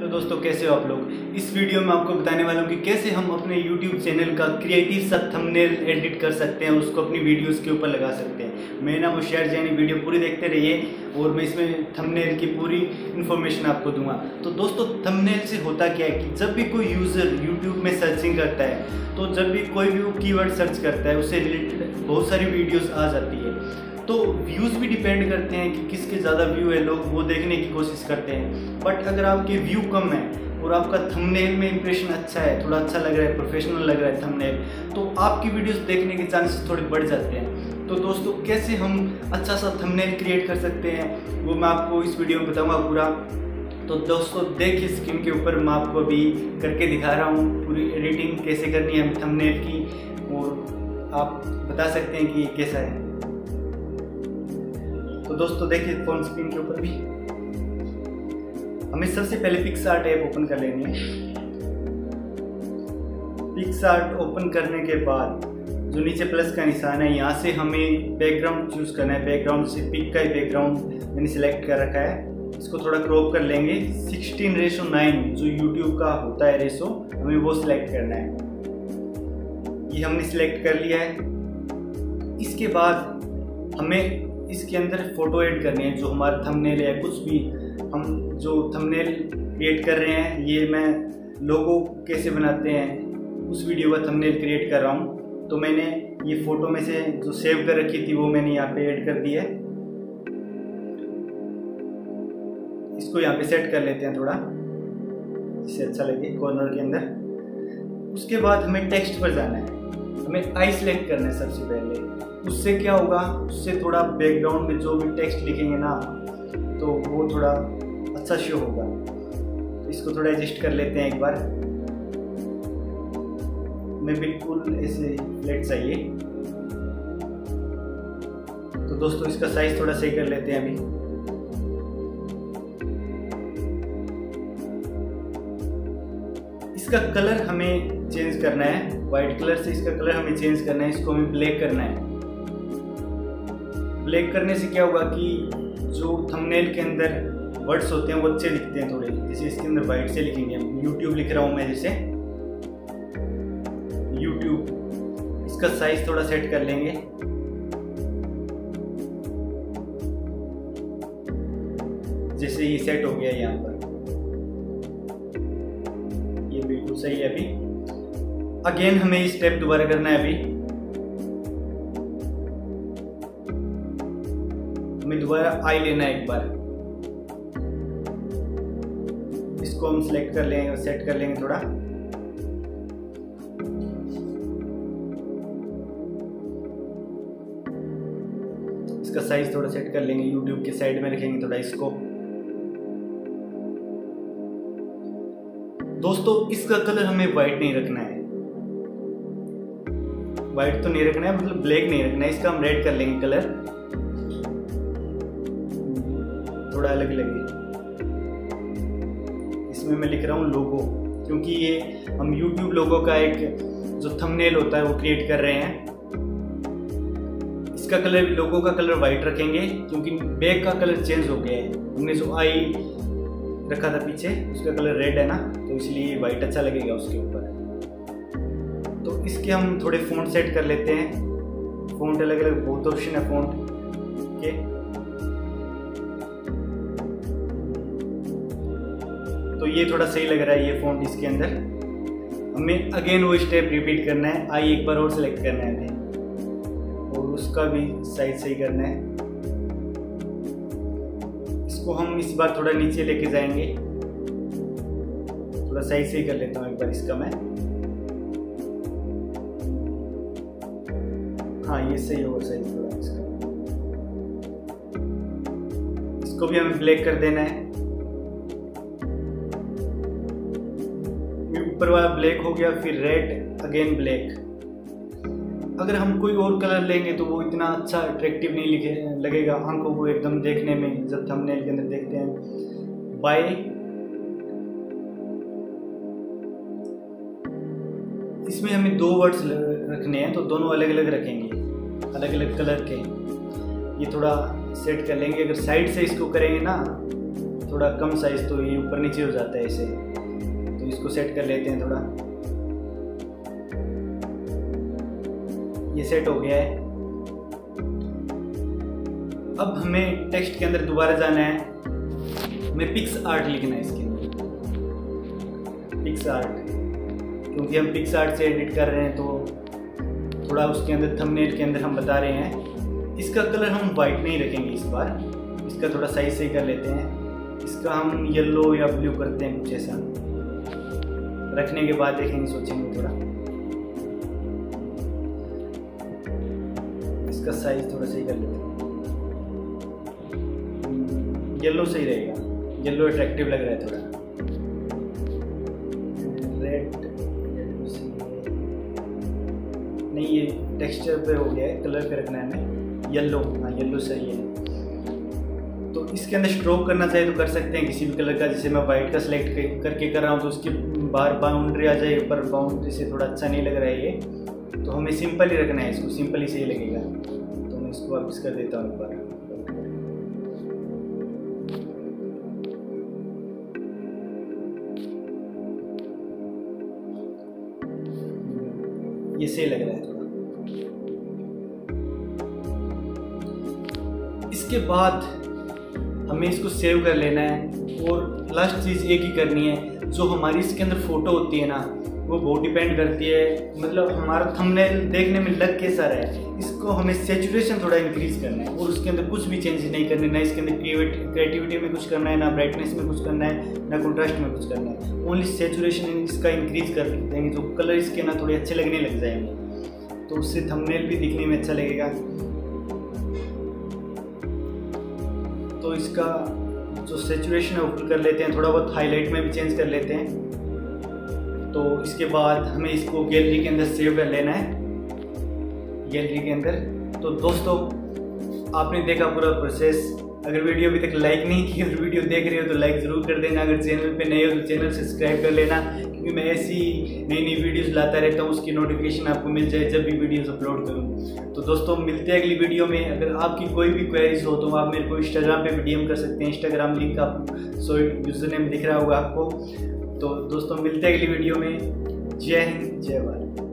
तो दोस्तों कैसे हो आप लोग। इस वीडियो में आपको बताने वाला हूँ कि कैसे हम अपने YouTube चैनल का क्रिएटिव सा थंबनेल एडिट कर सकते हैं, उसको अपनी वीडियोस के ऊपर लगा सकते हैं। मेरा नाम होशियार जैन, वीडियो पूरी देखते रहिए और मैं इसमें थंबनेल की पूरी इन्फॉर्मेशन आपको दूंगा। तो दोस्तों थंबनेल से होता क्या है कि जब भी कोई यूज़र YouTube में सर्चिंग करता है, तो जब भी कोई भी वो कीवर्ड सर्च करता है उससे रिलेटेड बहुत सारी वीडियोज़ आ जाती है। तो व्यूज़ भी डिपेंड करते हैं कि किसके ज़्यादा व्यू है, लोग वो देखने की कोशिश करते हैं। बट अगर आपके व्यू कम है और आपका थंबनेल में इंप्रेशन अच्छा है, थोड़ा अच्छा लग रहा है, प्रोफेशनल लग रहा है थंबनेल, तो आपकी वीडियोस देखने के चांसेस थोड़े बढ़ जाते हैं। तो दोस्तों कैसे हम अच्छा सा थंबनेल क्रिएट कर सकते हैं वो मैं आपको इस वीडियो में बताऊँगा पूरा। तो दोस्तों देखिए स्क्रीन के ऊपर मैं आपको अभी करके दिखा रहा हूँ पूरी एडिटिंग कैसे करनी है थंबनेल की, और आप बता सकते हैं कि ये कैसा है। तो दोस्तों देखिए फोन स्क्रीन के ऊपर भी हमें सबसे पहले पिक्सआर्ट ऐप ओपन कर लेनी है। पिक्सआर्ट ओपन करने के बाद जो नीचे प्लस का निशान है, यहाँ से हमें बैकग्राउंड चूज करना है। बैकग्राउंड से पिक का ही बैकग्राउंड मैंने सिलेक्ट कर रखा है। इसको थोड़ा क्रॉप कर लेंगे। 16:9 जो YouTube का होता है रेशो, हमें वो सिलेक्ट करना है। ये हमने सिलेक्ट कर लिया है। इसके बाद हमें इसके अंदर फोटो ऐड करनी है। जो हमारा थंबनेल है, कुछ भी हम जो थंबनेल क्रिएट कर रहे हैं, ये मैं लोगो कैसे बनाते हैं उस वीडियो का थंबनेल क्रिएट कर रहा हूँ। तो मैंने ये फ़ोटो में से जो सेव कर रखी थी वो मैंने यहाँ पे ऐड कर दी है। इसको यहाँ पे सेट कर लेते हैं थोड़ा, जिससे अच्छा लगे कॉर्नर के अंदर। उसके बाद हमें टेक्स्ट पर जाना है। हमें आई सिलेक्ट करना है सबसे पहले। उससे क्या होगा, उससे थोड़ा बैकग्राउंड में जो भी टेक्स्ट लिखेंगे ना, तो वो थोड़ा अच्छा शो होगा। तो इसको थोड़ा एडजस्ट कर लेते हैं एक बार। हमें बिल्कुल ऐसे फ्लैट चाहिए। तो दोस्तों इसका साइज थोड़ा सही कर लेते हैं अभी। इसका कलर हमें चेंज करना है। वाइट कलर से इसका कलर हमें चेंज करना है। इसको हमें ब्लैक करना है। ब्लैक करने से क्या होगा कि जो थंबनेल के अंदर वर्ड्स होते हैं वो अच्छे लिखते हैं थोड़े। जैसे इसके अंदर वाइट से लिखेंगे हम, YouTube लिख रहा हूँ मैं, जैसे YouTube। इसका साइज थोड़ा सेट कर लेंगे। जैसे ये सेट हो गया यहाँ पर, ये बिल्कुल सही है। अभी अगेन हमें ये स्टेप दोबारा करना है। अभी हमें दोबारा आई लेना है एक बार। इसको हम सिलेक्ट कर लेंगे और सेट कर लेंगे थोड़ा। इसका साइज थोड़ा सेट कर लेंगे। YouTube के साइड में रखेंगे थोड़ा इसको। दोस्तों इसका कलर हमें वाइट नहीं रखना है। वाइट तो नहीं रखना है, मतलब ब्लैक नहीं रखना है। इसका हम रेड कर लेंगे कलर, थोड़ा अलग लगे। इसमें मैं लिख रहा हूँ लोगो, क्योंकि ये हम YouTube लोगो का एक जो थंबनेल होता है वो क्रिएट कर रहे हैं। इसका कलर, लोगो का कलर वाइट रखेंगे, क्योंकि बैक का कलर चेंज हो गया है। हमने जो आई रखा था पीछे, उसका कलर रेड है ना, तो इसलिए वाइट अच्छा लगेगा उसके ऊपर। तो इसके हम थोड़े फ़ॉन्ट सेट कर लेते हैं। फ़ॉन्ट अलग अलग बहुत ऑप्शन है फ़ॉन्ट के। तो ये थोड़ा सही लग रहा है ये फ़ॉन्ट इसके अंदर। हमें अगेन वो स्टेप रिपीट करना है। आई एक बार और सेलेक्ट करना है हमें, और उसका भी साइज सही करना है। इसको हम इस बार थोड़ा नीचे लेके जाएंगे। थोड़ा साइज सही कर लेता हूँ एक बार इसका मैं। हाँ ये सही होगा साइज थोड़ा इसका। इसको भी हमें ब्लैक कर देना है। ऊपर वाला ब्लैक हो गया, फिर रेड, अगेन ब्लैक। अगर हम कोई और कलर लेंगे तो वो इतना अच्छा अट्रैक्टिव नहीं लगेगा आंखों को एकदम देखने में, जब थंबनेल के अंदर देखते हैं। बाय इसमें हमें 2 वर्ड्स रखने हैं, तो दोनों अलग अलग रखेंगे, अलग अलग कलर के। ये थोड़ा सेट कर लेंगे। अगर साइड से इसको करेंगे ना थोड़ा कम साइज़, तो ये ऊपर नीचे हो जाता है इसे, तो इसको सेट कर लेते हैं थोड़ा। ये सेट हो गया है। अब हमें टेक्स्ट के अंदर दोबारा जाना है, हमें पिक्स आर्ट लिखना है इसके अंदर, पिक्स आर्ट, क्योंकि हम पिक्स आर्ट से एडिट कर रहे हैं तो थोड़ा उसके अंदर थंबनेल के अंदर हम बता रहे हैं। इसका कलर हम वाइट नहीं रखेंगे इस बार, इसका थोड़ा साइज सही कर लेते हैं। इसका हम येलो या ब्लू करते हैं, कुछ ऐसा रखने के बाद देखेंगे, सोचेंगे थोड़ा। इसका साइज थोड़ा सही कर लेते हैं, येलो सही रहेगा, येलो अट्रैक्टिव लग रहा है थोड़ा। रेड नहीं, ये टेक्सचर पे हो गया है, कलर पे रखना है हमें, येलो, हाँ येलो सही है। तो इसके अंदर स्ट्रोक करना चाहिए तो कर सकते हैं किसी भी कलर का, जैसे मैं वाइट का सिलेक्ट करके कर रहा हूँ तो उसकी बाहर बाउंड्री आ जाए, पर बाउंड्री से थोड़ा अच्छा नहीं लग रहा है ये, तो हमें सिंपल ही रखना है इसको, सिंपल ही सही लगेगा। तो मैं इसको वापस कर देता हूँ एक बार। ये सही लग रहा है थोड़ा। इसके बाद हमें इसको सेव कर लेना है, और लास्ट चीज़ एक ही करनी है, जो हमारी इसके अंदर फ़ोटो होती है ना, वो बहुत डिपेंड करती है, मतलब हमारा थंबनेल देखने में लग कैसा रहा है। इसको हमें सेचुरेशन थोड़ा इंक्रीज़ करना है, और उसके अंदर कुछ भी चेंज नहीं करने, ना इसके अंदर क्रिएटिविटी में कुछ करना है, ना ब्राइटनेस में कुछ करना है, ना कंट्रास्ट में कुछ करना है। ओनली सेचुरेशन इसका इंक्रीज़ कर देंगे, जो कलर इसके ना थोड़े अच्छे लगने लग जाएंगे, तो उससे थंबनेल भी दिखने में अच्छा लगेगा। तो इसका जो सेचुरेशन है ऊपर कर लेते हैं, थोड़ा बहुत हाईलाइट में भी चेंज कर लेते हैं। तो इसके बाद हमें इसको गैलरी के अंदर सेव कर लेना है, गैलरी के अंदर। तो दोस्तों आपने देखा पूरा प्रोसेस। अगर वीडियो अभी तक लाइक नहीं की और वीडियो देख रहे हो तो लाइक ज़रूर कर देना। अगर चैनल पे नए हो तो चैनल सब्सक्राइब कर लेना, क्योंकि मैं ऐसी नई नई वीडियोस लाता रहता हूँ, उसकी नोटिफिकेशन आपको मिल जाए जब भी वीडियोस अपलोड करूँ। तो दोस्तों मिलते हैं अगली वीडियो में। अगर आपकी कोई भी क्वेरीज हो तो आप मेरे को इंस्टाग्राम पे भी डीएम कर सकते हैं। इंस्टाग्राम लिंक आप यूजर नेम दिख रहा होगा आपको। तो दोस्तों मिलते हैं अगली वीडियो में। जय हिंद, जय भारत।